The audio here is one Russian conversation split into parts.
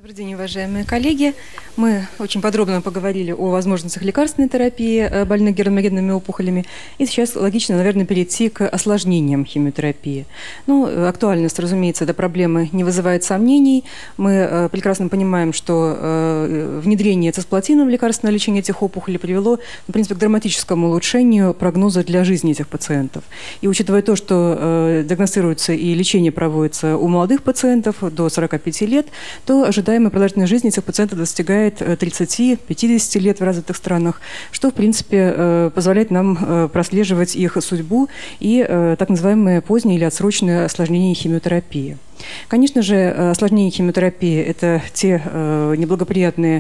Добрый день, уважаемые коллеги. Мы очень подробно поговорили о возможностях лекарственной терапии больных геронтогенными опухолями. И сейчас логично, наверное, перейти к осложнениям химиотерапии. Актуальность, разумеется, этой проблемы не вызывает сомнений. Мы прекрасно понимаем, что внедрение цисплатина в лекарственное лечение этих опухолей привело, в принципе, к драматическому улучшению прогноза для жизни этих пациентов. И учитывая то, что диагностируется и лечение проводится у молодых пациентов до 45 лет, то ожидаемая продолжительность жизни этих пациентов достигает 30-50 лет в развитых странах, что, в принципе, позволяет нам прослеживать их судьбу и так называемые поздние или отсрочные осложнения химиотерапии. Конечно же, осложнения химиотерапии – это те неблагоприятные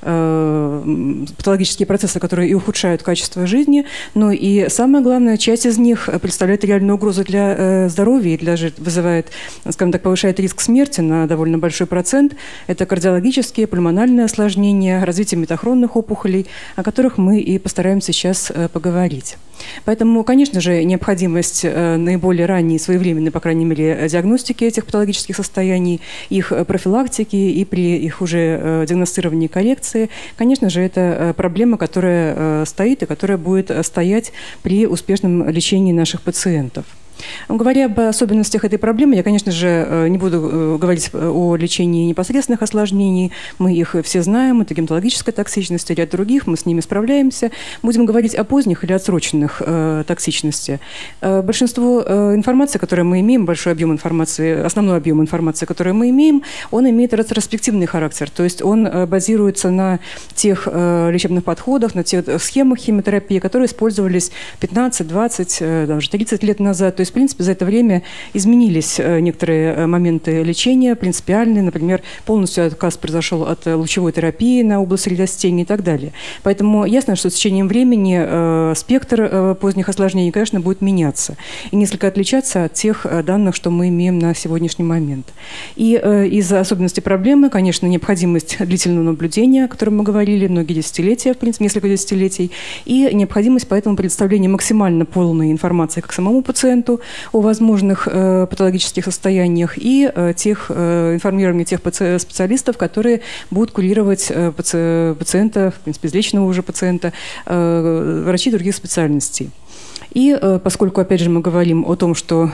патологические процессы, которые и ухудшают качество жизни, но и самое главное, часть из них представляет реальную угрозу для здоровья и даже вызывает, скажем так, повышает риск смерти на довольно большой процент. Это кардиологические, пульмональные осложнения, развитие метахронных опухолей, о которых мы и постараемся сейчас поговорить. Поэтому, конечно же, необходимость наиболее ранней, своевременной, по крайней мере, диагностики этих патологических состояний, их профилактики и при их уже диагностировании и коррекции, конечно же, это проблема, которая стоит и которая будет стоять при успешном лечении наших пациентов. Говоря об особенностях этой проблемы, я, конечно же, не буду говорить о лечении непосредственных осложнений. Мы их все знаем. Это гематологическая токсичность и ряд других. Мы с ними справляемся. Будем говорить о поздних или отсроченных токсичности. Большинство информации, которую мы имеем, большой объем информации, основной объем информации, который мы имеем, он имеет ретроспективный характер. То есть он базируется на тех лечебных подходах, на тех схемах химиотерапии, которые использовались 15, 20, даже 30 лет назад. То есть, в принципе, за это время изменились некоторые моменты лечения, принципиальные, например, полностью отказ произошел от лучевой терапии на область растений и так далее. Поэтому ясно, что с течением времени спектр поздних осложнений, конечно, будет меняться и несколько отличаться от тех данных, что мы имеем на сегодняшний момент. И из-за особенностей проблемы, конечно, необходимость длительного наблюдения, о котором мы говорили, многие десятилетия, в принципе, несколько десятилетий, и необходимость поэтому предоставления максимально полной информации как самому пациенту о возможных патологических состояниях и информирование тех специалистов, которые будут курировать пациента, в принципе, излеченного уже пациента, врачей других специальностей. И поскольку, опять же, мы говорим о том, что,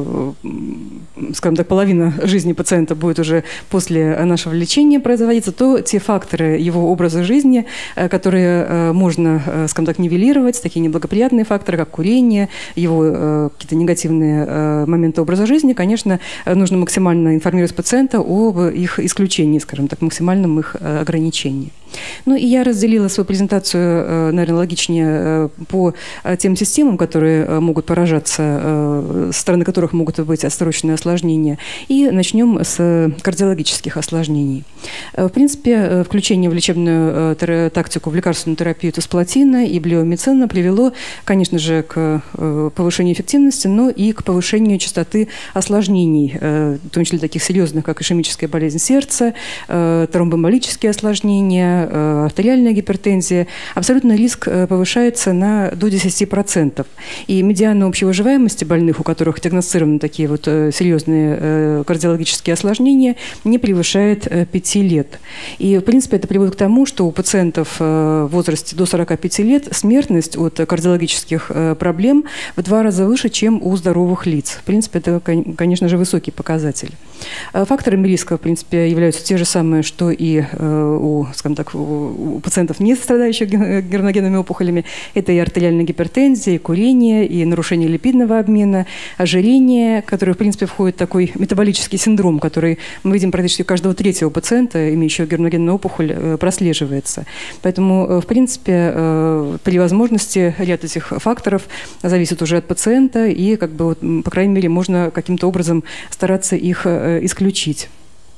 скажем так, половина жизни пациента будет уже после нашего лечения производиться, то те факторы его образа жизни, которые можно, скажем так, нивелировать, такие неблагоприятные факторы, как курение, его какие-то негативные моменты образа жизни, конечно, нужно максимально информировать пациента об их исключении, скажем так, максимальном их ограничении. Ну и я разделила свою презентацию, наверное, логичнее по тем системам, которые могут поражаться, со стороны которых могут быть отсроченные осложнения. И начнем с кардиологических осложнений. В принципе, включение в лечебную тактику, в лекарственную терапию цисплатина и блиомицина привело, конечно же, к повышению эффективности, но и к повышению частоты осложнений, в том числе таких серьезных, как ишемическая болезнь сердца, тромбоэмболические осложнения, артериальная гипертензия. Абсолютно риск повышается до 10%. И медиана общей выживаемости больных, у которых диагностированы такие вот серьезные кардиологические осложнения, не превышает 5 лет. И, в принципе, это приводит к тому, что у пациентов в возрасте до 45 лет смертность от кардиологических проблем в 2 раза выше, чем у здоровых лиц. В принципе, это, конечно же, высокий показатель. Факторами риска, в принципе, являются те же самые, что и скажем так, у пациентов, не страдающих геронтогенными опухолями. Это и артериальная гипертензия, и курение, и нарушение липидного обмена, ожирение, которое, в принципе, входит в такой метаболический синдром, который мы видим практически у каждого 3-го пациента, имеющего геронтогенную опухоль, прослеживается. Поэтому, в принципе, при возможности ряд этих факторов зависит уже от пациента, и, по крайней мере, можно каким-то образом стараться их исключить.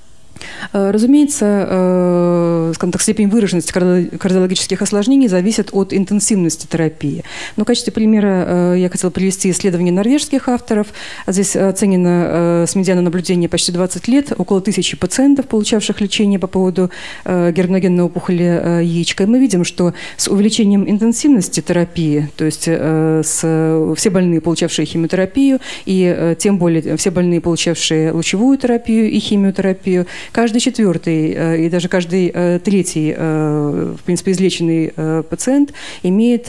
Разумеется, скажем так, степень выраженности кардиологических осложнений зависит от интенсивности терапии. Но в качестве примера я хотела привести исследование норвежских авторов. Здесь оценено с медианой наблюдения почти 20 лет, около 1000 пациентов, получавших лечение по поводу геронтогенной опухоли яичка. И мы видим, что с увеличением интенсивности терапии, то есть все больные, получавшие химиотерапию, и тем более все больные, получавшие лучевую терапию и химиотерапию, Каждый четвертый и даже каждый третий, в принципе, излеченный пациент имеет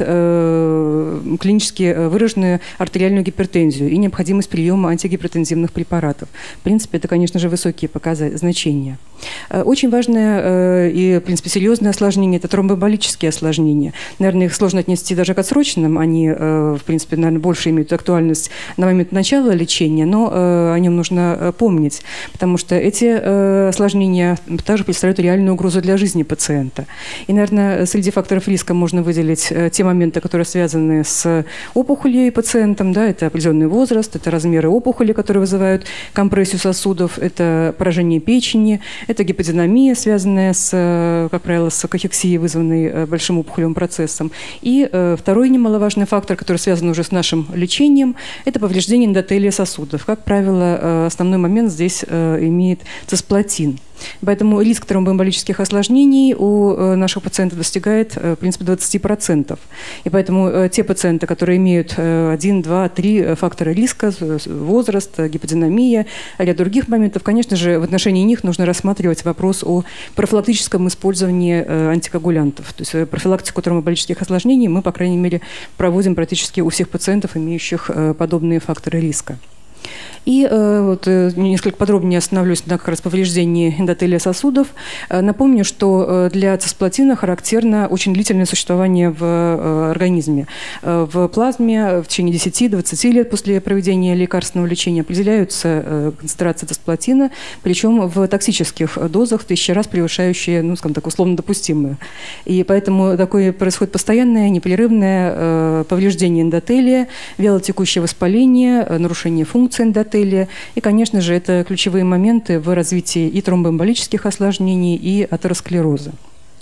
клинически выраженную артериальную гипертензию и необходимость приема антигипертензивных препаратов. В принципе, это, конечно же, высокие значения. Очень важное и, в принципе, серьезное осложнение – это тромбоэмболические осложнения. Наверное, их сложно отнести даже к отсроченным. Они, в принципе, наверное, больше имеют актуальность на момент начала лечения, но о нем нужно помнить, потому что эти осложнения также представляют реальную угрозу для жизни пациента. И, наверное, среди факторов риска можно выделить те моменты, которые связаны с опухолью пациентом. Да, это определенный возраст, это размеры опухоли, которые вызывают компрессию сосудов, это поражение печени, это гиподинамия, связанная, как правило, с кахексией, вызванной большим опухолевым процессом. И второй немаловажный фактор, который связан уже с нашим лечением, это повреждение эндотелия сосудов. Как правило, основной момент здесь имеет цисплатин. Поэтому риск тромбоэмболических осложнений у наших пациентов достигает, в принципе, 20%. И поэтому те пациенты, которые имеют 1, 2, 3 фактора риска, возраст, гиподинамия, ряд других моментов, конечно же, в отношении них нужно рассматривать вопрос о профилактическом использовании антикоагулянтов. То есть профилактику тромбоэмболических осложнений мы, по крайней мере, проводим практически у всех пациентов, имеющих подобные факторы риска. И вот несколько подробнее остановлюсь на как раз повреждении эндотелия сосудов. Напомню, что для цисплатина характерно очень длительное существование в организме. В плазме в течение 10-20 лет после проведения лекарственного лечения определяются концентрации цисплатина, причем в токсических дозах в 1000 раз превышающие, ну, скажем так, условно допустимые. И поэтому такое происходит постоянное, непрерывное повреждение эндотелия, вялотекущее воспаление, нарушение функции эндотелия. И, конечно же, это ключевые моменты в развитии и тромбоэмболических осложнений, и атеросклероза.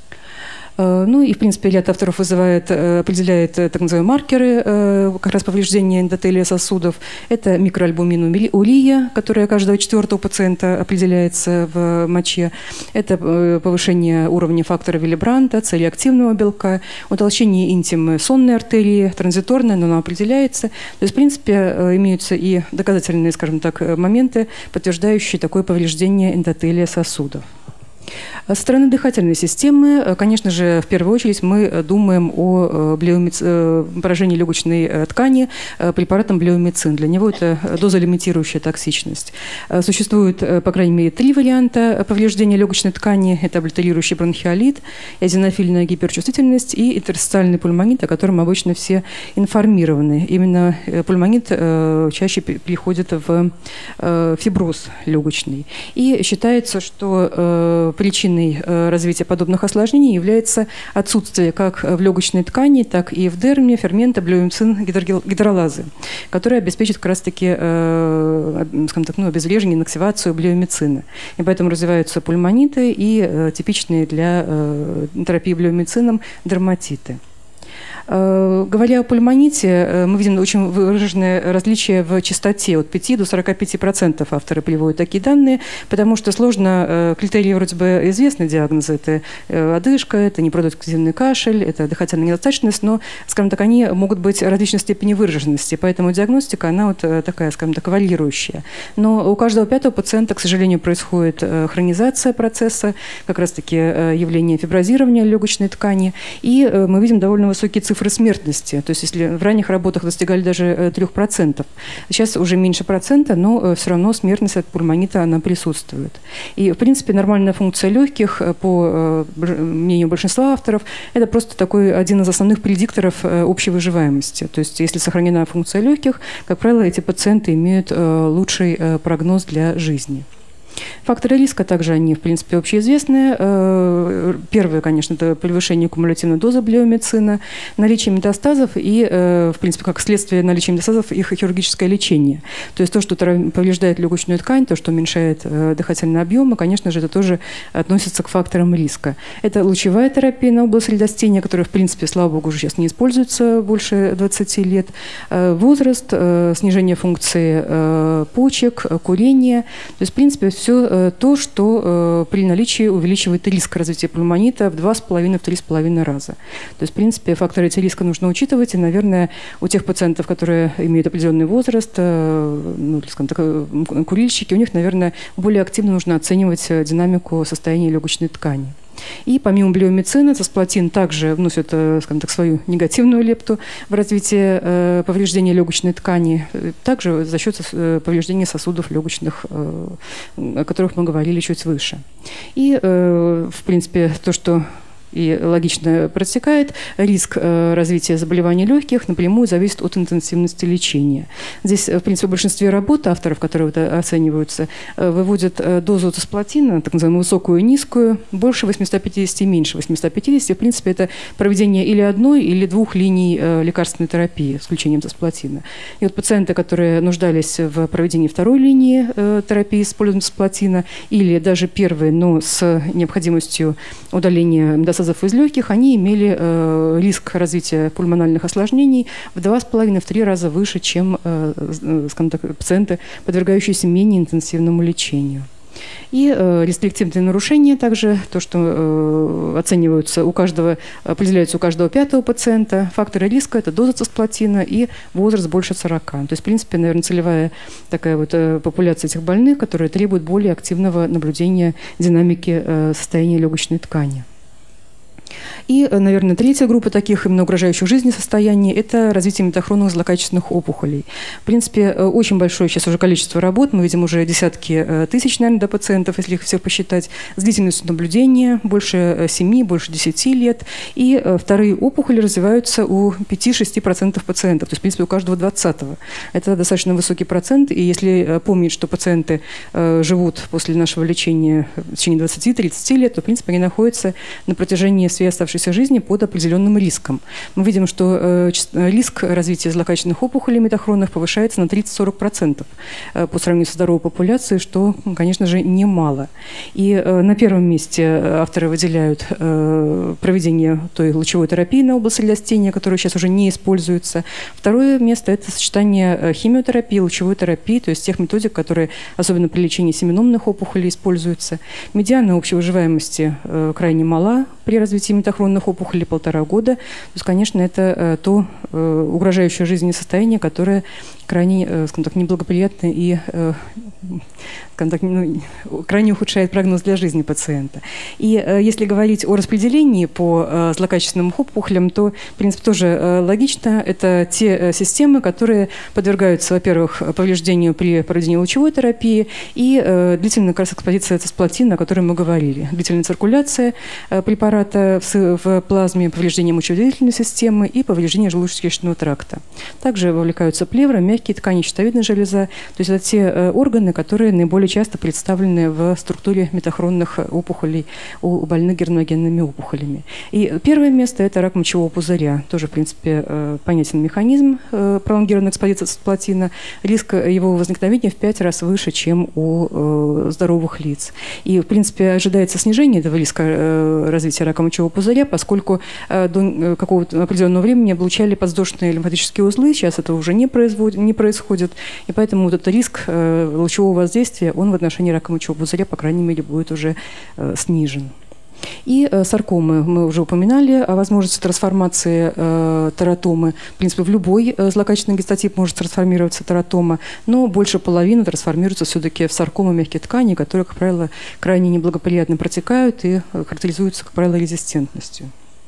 Ну и, в принципе, ряд авторов определяет так называемые маркеры как раз повреждения эндотелия сосудов. Это микроальбуминурия, которая каждого 4-го пациента определяется в моче. Это повышение уровня фактора Виллибранта, целеактивного белка, утолщение интимы сонной артерии, транзиторная, но она определяется. То есть, в принципе, имеются и доказательные, скажем так, моменты, подтверждающие такое повреждение эндотелия сосудов. Со стороны дыхательной системы, конечно же, в первую очередь мы думаем о поражении легочной ткани препаратом блеомицин. Для него это дозолимитирующая токсичность. Существует, по крайней мере, 3 варианта повреждения легочной ткани. Это облитерирующий бронхиолит, эозинофильная гиперчувствительность и интерстициальный пульмонит, о котором обычно все информированы. Именно пульмонит чаще переходит в фиброз легочный. И считается, что причиной развития подобных осложнений является отсутствие как в легочной ткани, так и в дерме фермента блеомицин гидролазы, который обеспечит как раз-таки скажем так, обезвреживание, инактивацию блеомицина. И поэтому развиваются пульмониты и типичные для терапии блеомицином дерматиты. Говоря о пульмоните, мы видим очень выраженное различие в частоте. От 5 до 45% авторы приводят такие данные, потому что сложно, критерии вроде бы известны, диагнозы. Это одышка, это непродуктивный кашель, это дыхательная недостаточность, но, скажем так, они могут быть различной степени выраженности, поэтому диагностика, она вот такая, скажем так, варьирующая. Но у каждого 5-го пациента, к сожалению, происходит хронизация процесса, как раз-таки явление фиброзирования легочной ткани, и мы видим довольно высокие цифры смертности. То есть если в ранних работах достигали даже 3%, сейчас уже меньше процента, но все равно смертность от пульмонита она присутствует. И, в принципе, нормальная функция легких, по мнению большинства авторов, это просто такой один из основных предикторов общей выживаемости. То есть если сохранена функция легких, как правило, эти пациенты имеют лучший прогноз для жизни. Факторы риска также, они, в принципе, общеизвестны. Первое, конечно, это превышение кумулятивной дозы блеомицина, наличие метастазов и, в принципе, как следствие наличия метастазов, их хирургическое лечение. То есть то, что повреждает легочную ткань, то, что уменьшает дыхательные объемы, конечно же, это тоже относится к факторам риска. Это лучевая терапия на область средостения, которая, в принципе, слава богу, уже сейчас не используется больше 20 лет. Возраст, снижение функции почек, курение. То есть, в принципе, все все то, что при наличии увеличивает риск развития пневмонита в 2,5–3,5 раза. То есть, в принципе, факторы эти риска нужно учитывать, и, наверное, у тех пациентов, которые имеют определенный возраст, ну, скажем так, курильщики, у них, наверное, более активно нужно оценивать динамику состояния легочной ткани. И помимо блиомицина, цисплатин также вносит, скажем так, свою негативную лепту в развитие повреждения легочной ткани, также за счет повреждения сосудов легочных, о которых мы говорили чуть выше. И, в принципе, то, что и логично протекает, риск развития заболеваний легких напрямую зависит от интенсивности лечения. Здесь, в принципе, в большинстве работ авторов, которые оцениваются, выводят дозу цисплатина, так называемую высокую и низкую, больше 850 и меньше 850. В принципе, это проведение или одной, или двух линий лекарственной терапии, с исключением цисплатина. И вот пациенты, которые нуждались в проведении второй линии терапии с использованием цисплатина, или даже первой, но с необходимостью удаления метастазов из легких, они имели риск развития пульмональных осложнений в 2,5–3 раза выше, чем, скажем так, пациенты, подвергающиеся менее интенсивному лечению. И рестриктивные нарушения также, то, что оцениваются у каждого, определяются у каждого 5-го пациента. Факторы риска – это доза цисплатина и возраст больше 40. То есть, в принципе, наверное, целевая такая вот популяция этих больных, которые требуют более активного наблюдения динамики состояния легочной ткани. И, наверное, третья группа таких именно угрожающих жизни состояний – это развитие метахронных злокачественных опухолей. В принципе, очень большое сейчас уже количество работ, мы видим уже десятки тысяч, наверное, пациентов, если их всех посчитать, с длительностью наблюдения больше 7, больше 10 лет. И вторые опухоли развиваются у 5–6% пациентов, то есть, в принципе, у каждого 20-го. Это достаточно высокий процент, и если помнить, что пациенты живут после нашего лечения в течение 20–30 лет, то, в принципе, они находятся на протяжении своей оставшейся жизни под определенным риском. Мы видим, что риск развития злокачественных опухолей метахронных повышается на 30–40% по сравнению со здоровой популяцией, что, конечно же, немало. И на первом месте авторы выделяют проведение той лучевой терапии на области растения, которая сейчас уже не используется. Второе место – это сочетание химиотерапии, лучевой терапии, то есть тех методик, которые особенно при лечении семеномных опухолей используются. Медиана общей выживаемости крайне мала при развитии метахронных опухолей 1,5 года. То есть, конечно, это то угрожающее жизни состояние, которое крайне, скажем так, неблагоприятно и крайне ухудшает прогноз для жизни пациента. И если говорить о распределении по злокачественным опухолям, то, в принципе, тоже логично. Это те системы, которые подвергаются, во-первых, повреждению при проведении лучевой терапии и длительная как раз экспозиция цисплатина, о которой мы говорили. Длительная циркуляция препарата в плазме, повреждение мочевыделительной системы и повреждение желудочно-кишечного тракта. Также вовлекаются плевра, мягкие ткани, щитовидная железа. То есть это те органы, которые наиболее часто представлены в структуре метахронных опухолей у больных герминогенными опухолями. И первое место – это рак мочевого пузыря. Тоже, в принципе, понятен механизм пролонгированной экспозиции цисплатина. Риск его возникновения в 5 раз выше, чем у здоровых лиц. И, в принципе, ожидается снижение этого риска развития рака мочевого пузыря, поскольку до какого-то определенного времени облучали подвздошные лимфатические узлы. Сейчас это уже не происходит. И поэтому вот этот риск лучевого воздействия, он в отношении рака мочевого пузыря, по крайней мере, будет уже снижен. И саркомы. Мы уже упоминали о возможности трансформации тератомы. В принципе, в любой злокачественный гистотип может трансформироваться тератома, но больше половины трансформируется все-таки в саркомы мягких тканей, которые, как правило, крайне неблагоприятно протекают и характеризуются, как правило, резистентностью.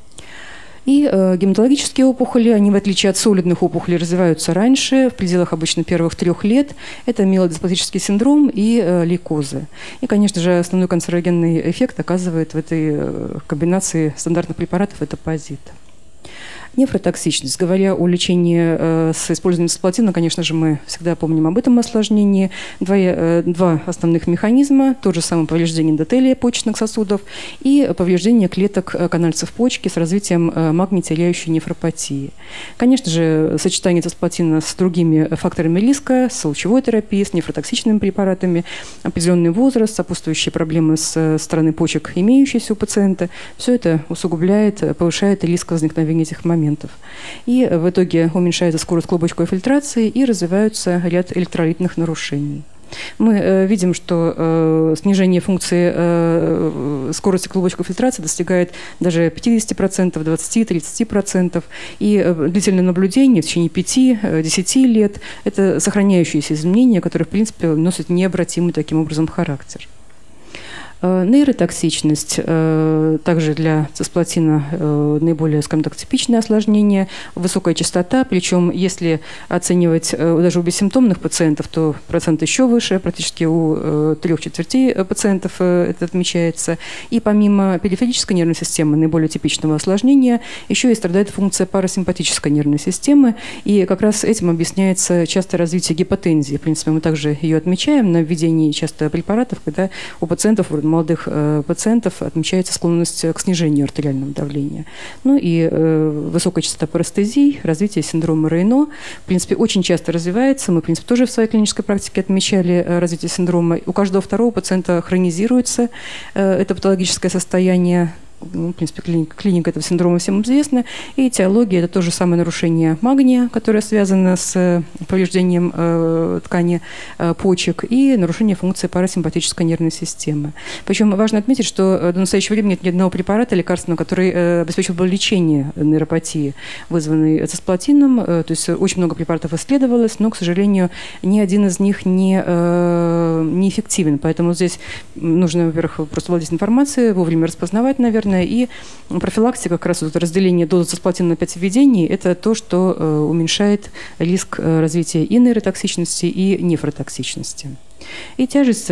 И гематологические опухоли, они, в отличие от солидных опухолей, развиваются раньше, в пределах обычно первых 3 лет. Это миелодиспластический синдром и лейкозы. И, конечно же, основной канцерогенный эффект оказывает в этой комбинации стандартных препаратов это паразит. Нефротоксичность. Говоря о лечении с использованием цисплатина, конечно же, мы всегда помним об этом осложнении. Два основных механизма. То же самое повреждение эндотелия почечных сосудов и повреждение клеток канальцев почки с развитием магний-теряющей нефропатии. Конечно же, сочетание цисплатина с другими факторами риска, с лучевой терапией, с нефротоксичными препаратами, определенный возраст, сопутствующие проблемы с стороны почек, имеющиеся у пациента, все это усугубляет, повышает риск возникновения этих моментов. И в итоге уменьшается скорость клубочковой фильтрации и развиваются ряд электролитных нарушений. Мы видим, что снижение функции скорости клубочковой фильтрации достигает даже 50%, 20-30%. И длительное наблюдение в течение 5-10 лет – это сохраняющиеся изменения, которые, в принципе, носят необратимый таким образом характер. Нейротоксичность также для цисплатина наиболее, скажем так, типичное осложнение, высокая частота, причем если оценивать даже у бессимптомных пациентов, то процент еще выше, практически у 3/4 пациентов это отмечается. И помимо периферической нервной системы, наиболее типичного осложнения, еще и страдает функция парасимпатической нервной системы, и как раз этим объясняется частое развитие гипотензии. В принципе, мы также ее отмечаем на введении часто препаратов, когда у пациентов, молодых пациентов отмечается склонность к снижению артериального давления. Ну и высокая частота парестезий, развитие синдрома Рейно, в принципе, очень часто развивается. Мы, в принципе, тоже в своей клинической практике отмечали развитие синдрома. У каждого второго пациента хронизируется это патологическое состояние. В принципе, клиника этого синдрома всем известна. И этиология – это то же самое нарушение магния, которое связано с повреждением ткани почек, и нарушение функции парасимпатической нервной системы. Причем важно отметить, что до настоящего времени нет ни одного препарата лекарственного, который обеспечил бы лечение нейропатии, вызванной цисплатином. То есть очень много препаратов исследовалось, но, к сожалению, ни один из них не эффективен. Поэтому здесь нужно, во-первых, просто владеть информацией, вовремя распознавать, наверное, и профилактика, как раз вот разделение дозы цисплатина на 5 введений, это то, что уменьшает риск развития и нейротоксичности, и нефротоксичности. И тяжесть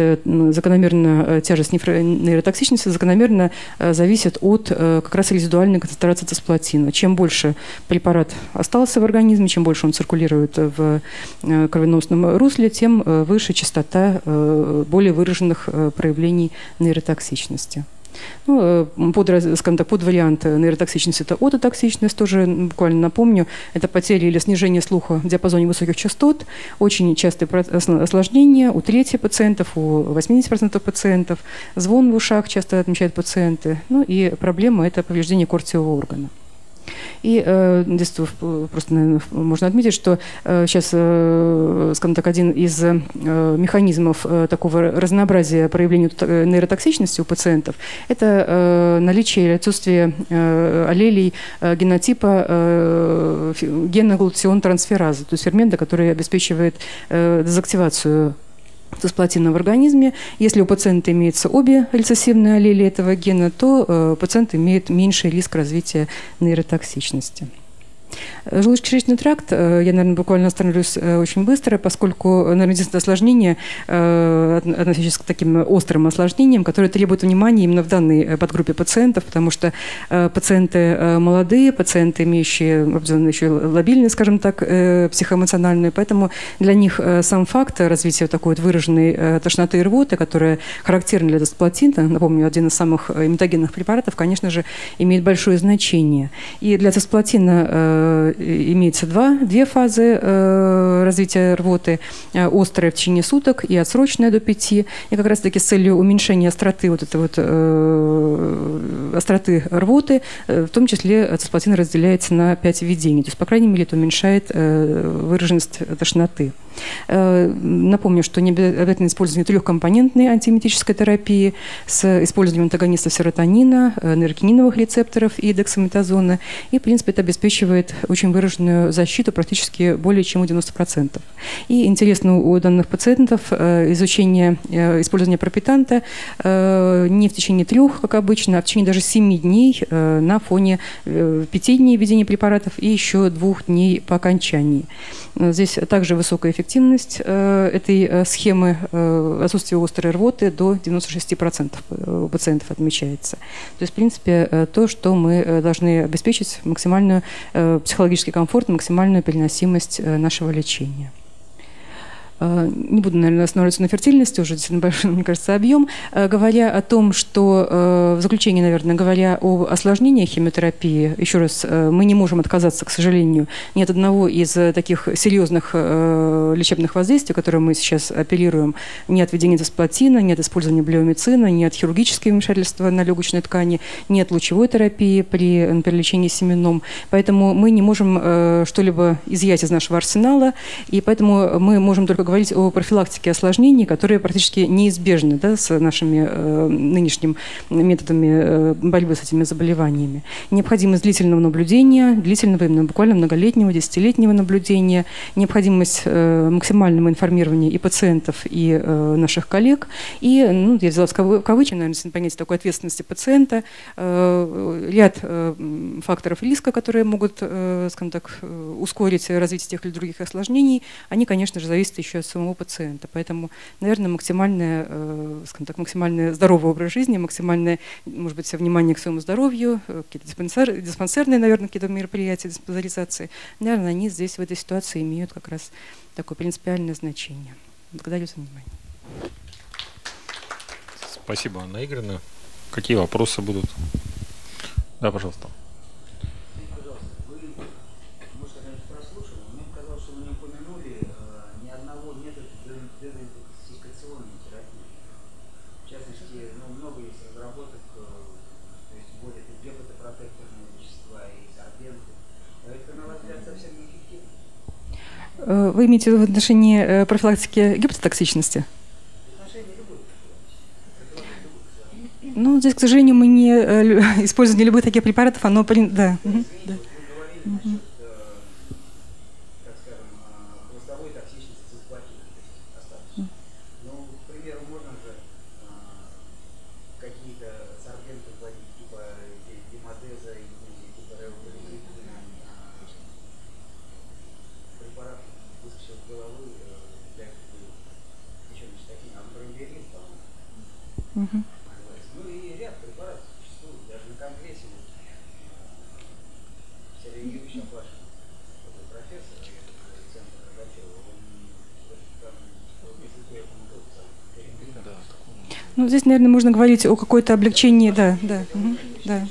нейротоксичности закономерно зависит от как раз резидуальной концентрации цисплатина. Чем больше препарат остался в организме, чем больше он циркулирует в кровеносном русле, тем выше частота более выраженных проявлений нейротоксичности. Ну, скажем так, подвариант нейротоксичности – это ототоксичность, тоже буквально напомню, это потеря или снижение слуха в диапазоне высоких частот, очень частые осложнения у трети пациентов, у 80% пациентов, звон в ушах часто отмечают пациенты, ну и проблема – это повреждение кортиевого органа. И здесь просто, наверное, можно отметить, что сейчас, скажем так, один из механизмов такого разнообразия проявления нейротоксичности у пациентов – это наличие или отсутствие аллелей генотипа гена глутатион-трансферазы, то есть фермента, который обеспечивает дезактивацию цисплатина в организме. Если у пациента имеются обе рецессивные аллели этого гена, то пациент имеет меньший риск развития нейротоксичности. Желудочно-кишечный тракт, я, наверное, буквально остановлюсь очень быстро, поскольку, наверное, единственное осложнение, относящееся к таким острым осложнениям, которые требуют внимания именно в данной подгруппе пациентов, потому что пациенты молодые, пациенты, имеющие определенную еще лобильность, скажем так, психоэмоциональную, поэтому для них сам факт развития такой вот выраженной тошноты и рвоты, которая характерна для цисплатина, напомню, один из самых имитогенных препаратов, конечно же, имеет большое значение. И для цисплатина имеется две фазы развития рвоты: острая в течение суток и отсроченная до 5. И как раз-таки с целью уменьшения остроты остроты рвоты, в том числе цисплатин разделяется на 5 введений. То есть, по крайней мере, это уменьшает выраженность тошноты. Напомню, что не обязательно использование трехкомпонентной антиэметической терапии с использованием антагонистов серотонина, нейрокининовых рецепторов и дексаметазона. И, в принципе, это обеспечивает очень выраженную защиту, практически более чем у 90%. И интересно у данных пациентов изучение использования пропитанта не в течение 3, как обычно, а в течение даже 7 дней на фоне 5 дней введения препаратов и еще 2 дней по окончании. Здесь также высокая эффективность этой схемы, отсутствие острой рвоты до 96% у пациентов отмечается. То есть, в принципе, то, что мы должны обеспечить максимальную психологический комфорт, максимальную переносимость нашего лечения. Не буду, наверное, останавливаться на фертильности, уже действительно большой, мне кажется, объем. Говоря о том, что, в заключение, наверное, говоря о осложнениях химиотерапии, еще раз, мы не можем отказаться, к сожалению, ни от одного из таких серьезных лечебных воздействий, которые мы сейчас оперируем, ни от введения цисплатина, ни от использования блеомицина, ни от хирургического вмешательства на легочной ткани, ни от лучевой терапии при, например, лечении семенном. Поэтому мы не можем что-либо изъять из нашего арсенала, и поэтому мы можем только говорить о профилактике осложнений, которые практически неизбежны, да, с нашими нынешними методами борьбы с этими заболеваниями. Необходимость длительного наблюдения, длительного, именно буквально многолетнего, десятилетнего наблюдения, необходимость максимального информирования и пациентов, и наших коллег, и, ну, я взяла в кавычки, наверное, если понять такой ответственности пациента, ряд факторов риска, которые могут, скажем так, ускорить развитие тех или других осложнений, они, конечно же, зависят еще от самого пациента. Поэтому, наверное, максимальное, скажем так, максимально здоровый образ жизни, максимальное, может быть, внимание к своему здоровью, какие-то диспансерные, наверное, какие-то мероприятия, диспансеризации, наверное, они здесь в этой ситуации имеют как раз такое принципиальное значение. Благодарю за внимание. Спасибо, Анна Игоревна. Какие вопросы будут? Да, пожалуйста. Вы имеете в отношении профилактики гепатотоксичности? Ну, здесь, к сожалению, мы не используем любых таких препаратов, оно... Да. Да. Ну и ряд препаратов существует, даже на Конгрессе. Сергей Юрьевич Аплашин, профессор центра Рогачева, он там ну, здесь, наверное, можно говорить о какой-то облегчении, да. Да.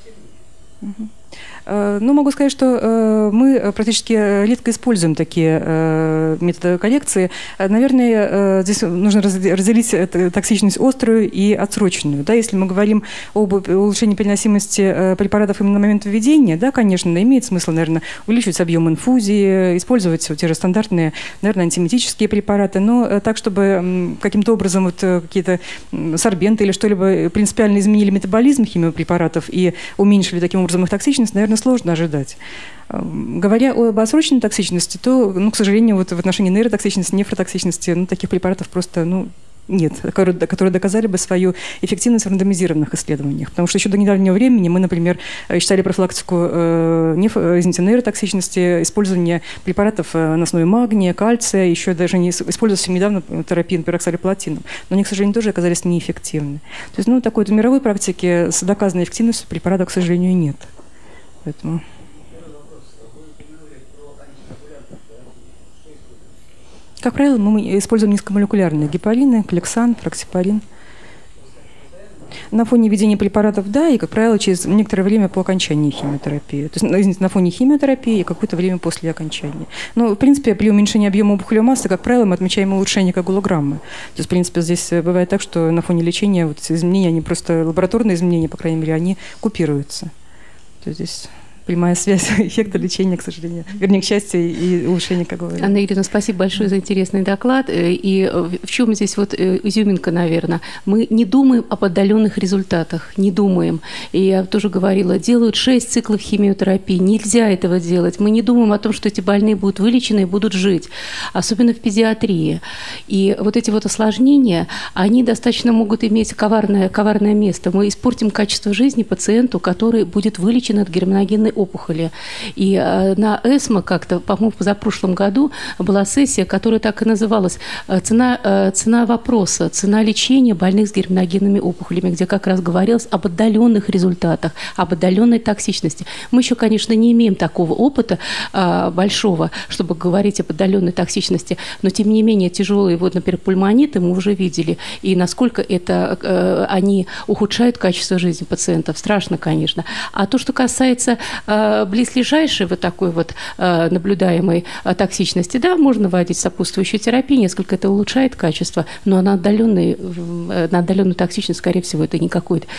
Ну, могу сказать, что мы практически редко используем такие методы коррекции. Наверное, здесь нужно разделить токсичность острую и отсроченную. Да, если мы говорим об улучшении переносимости препаратов именно на момент введения, да, конечно, имеет смысл, наверное, увеличивать объем инфузии, использовать те же стандартные, наверное, антиметические препараты, но так, чтобы каким-то образом вот какие-то сорбенты или что-либо принципиально изменили метаболизм химиопрепаратов и уменьшили таким образом их токсичность, наверное, сложно ожидать. Говоря об отсроченной токсичности, то, ну, к сожалению, вот в отношении нейротоксичности, нефротоксичности, ну, таких препаратов просто, ну, нет, которые доказали бы свою эффективность в рандомизированных исследованиях. Потому что еще до недавнего времени мы, например, считали профилактику нейротоксичности, использование препаратов на основе магния, кальция, еще даже не использовался недавно терапия пироксалиплатином, но они, к сожалению, тоже оказались неэффективны. То есть, ну, такой мировой практики с доказанной эффективностью препаратов, к сожалению, нет. Поэтому... Как правило, мы используем низкомолекулярные гепарины, клексан, фраксипарин. На фоне введения препаратов, да, и, как правило, через некоторое время по окончании химиотерапии. То есть на фоне химиотерапии и какое-то время после окончания. Но, в принципе, при уменьшении объема опухолевой массы, как правило, мы отмечаем улучшение коагулограммы. То есть, в принципе, здесь бывает так, что на фоне лечения вот изменения, они просто лабораторные изменения, по крайней мере, они купируются. То есть здесь... прямая связь эффекта лечения, к сожалению. Вернее, к счастью, и улучшения, как говорится. Анна Игоревна, спасибо большое за интересный доклад. И в чем здесь вот изюминка, наверное? Мы не думаем об отдаленных результатах, не думаем. И я тоже говорила, делают 6 циклов химиотерапии. Нельзя этого делать. Мы не думаем о том, что эти больные будут вылечены и будут жить. Особенно в педиатрии. И вот эти вот осложнения, они достаточно могут иметь коварное место. Мы испортим качество жизни пациенту, который будет вылечен от герминогенной опухоли. И на ЭСМО как-то, по-моему, в позапрошлом году была сессия, которая так и называлась «Цена вопроса, цена лечения больных с герминогенными опухолями», где как раз говорилось об отдаленных результатах, об отдаленной токсичности. Мы еще, конечно, не имеем такого опыта большого, чтобы говорить об отдаленной токсичности, но, тем не менее, тяжелые, вот, например, пульмониты мы уже видели, и насколько это они ухудшают качество жизни пациентов. Страшно, конечно. А то, что касается близлежащей вот такой вот наблюдаемой токсичности, да, можно вводить сопутствующую терапию, несколько это улучшает качество, но на отдаленную токсичность, скорее всего, это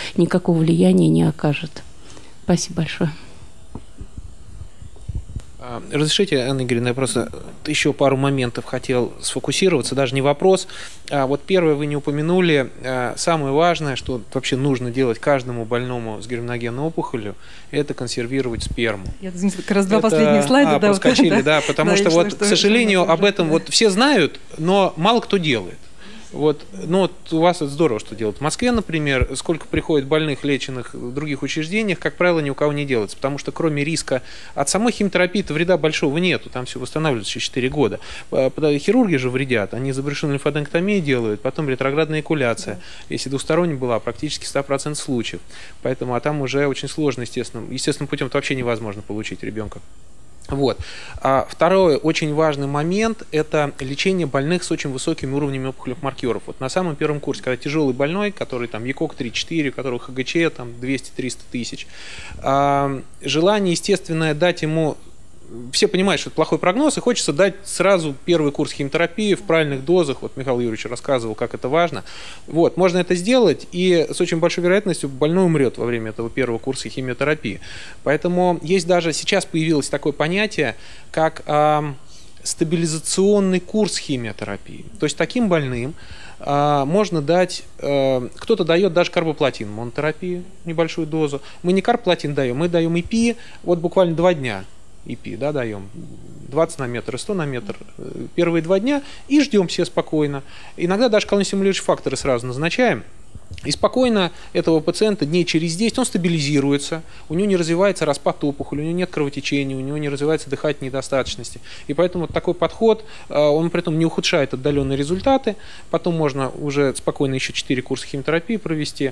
никакого влияния не окажет. Спасибо большое. Разрешите, Анна Игоревна, я просто еще пару моментов хотел сфокусироваться, даже не вопрос. Вот первое вы не упомянули, самое важное, что вообще нужно делать каждому больному с герминогенной опухолью, это консервировать сперму. Я, извините, как раз два последних слайда. Да, проскочили, да, потому что вот, к сожалению, об этом вот все знают, но мало кто делает. Вот, ну вот у вас это здорово, что делают. В Москве, например, сколько приходит больных, леченных в других учреждениях, как правило, ни у кого не делается, потому что кроме риска от самой химиотерапии-то вреда большого нету, там все восстанавливается через 4 года. Хирурги же вредят, они забрешенную лимфоденктомию делают, потом ретроградная экуляция. Если двусторонняя была, практически 100% случаев. Поэтому, а там уже очень сложно, естественным путем это вообще невозможно получить ребенка. Вот. А второй очень важный момент – это лечение больных с очень высокими уровнями опухолевых маркеров. Вот на самом первом курсе, когда тяжелый больной, который там ЕКОК 3-4, у которого ХГЧ там 200-300 тысяч, желание естественное дать ему… Все понимают, что это плохой прогноз, и хочется дать сразу первый курс химиотерапии в правильных дозах. Вот Михаил Юрьевич рассказывал, как это важно. Вот, можно это сделать, и с очень большой вероятностью больной умрет во время этого первого курса химиотерапии. Поэтому есть даже сейчас появилось такое понятие, как стабилизационный курс химиотерапии. То есть таким больным можно дать, кто-то дает даже карбоплатин, монотерапию, небольшую дозу. Мы не карбоплатин даем, мы даем ИПИ, вот буквально 2 дня. ИПИ, да, даем 20 на метр и 100 на метр первые 2 дня и ждем все спокойно. Иногда даже колонистимулирующие факторы сразу назначаем. И спокойно этого пациента дней через 10 он стабилизируется, у него не развивается распад опухоли, у него нет кровотечения, у него не развивается дыхательной недостаточности. И поэтому вот такой подход, он при этом не ухудшает отдаленные результаты. Потом можно уже спокойно еще 4 курса химиотерапии провести.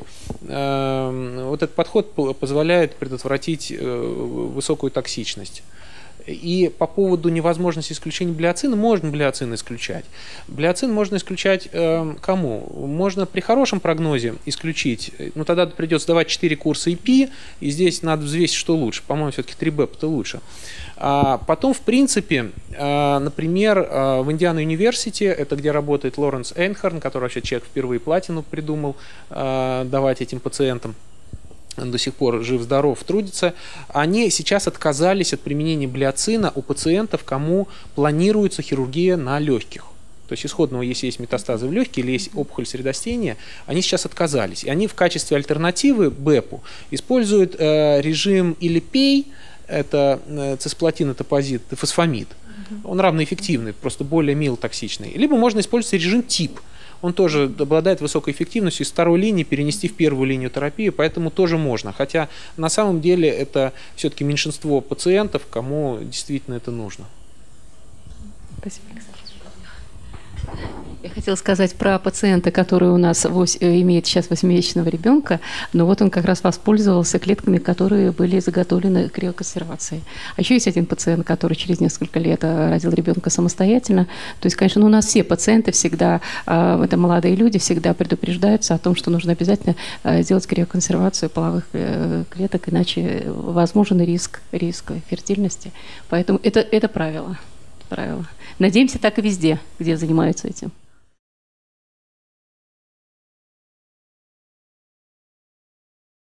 Вот этот подход позволяет предотвратить высокую токсичность. И по поводу невозможности исключения блиоцина, можно блиоцин исключать. Блиоцин можно исключать кому? Можно при хорошем прогнозе исключить, но тогда придется давать 4 курса ИПИ, и здесь надо взвесить, что лучше. По-моему, все-таки 3БЭП это лучше. А потом, в принципе, например, в Индиана Университи, это где работает Лоренс Эйнхорн, который вообще человек впервые платину придумал давать этим пациентам, до сих пор жив-здоров, трудится, они сейчас отказались от применения блиоцина у пациентов, кому планируется хирургия на легких. То есть исходного, если есть метастазы в легкие или есть опухоль средостения, они сейчас отказались. И они в качестве альтернативы БЭПу используют режим или ПЕЙ, это цисплатин, этапозит, фосфамид. Он равноэффективный, просто более милотоксичный. Либо можно использовать режим ТИП. Он тоже обладает высокой эффективностью, из второй линии перенести в первую линию терапии, поэтому тоже можно. Хотя на самом деле это все-таки меньшинство пациентов, кому действительно это нужно. Спасибо, Александр. Я хотела сказать про пациента, который у нас имеет сейчас 8-месячного ребенка, но вот он как раз воспользовался клетками, которые были заготовлены криоконсервацией. А еще есть один пациент, который через несколько лет родил ребенка самостоятельно. То есть, конечно, у нас все пациенты всегда, это молодые люди, всегда предупреждаются о том, что нужно обязательно сделать криоконсервацию половых клеток, иначе возможен риск фертильности. Поэтому это правило. Надеемся, так и везде, где занимаются этим.